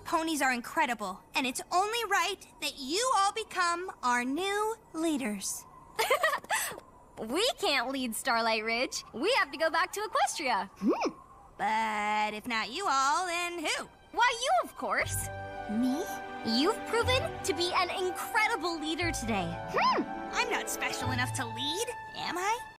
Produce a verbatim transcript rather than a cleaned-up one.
ponies are incredible, and it's only right that you all become our new leaders. We can't lead Starlight Ridge. We have to go back to Equestria. Hmm. But if not you all, then who? Why, you, of course. Me? You've proven to be an incredible leader today. Hmm. I'm not special enough to lead, am I?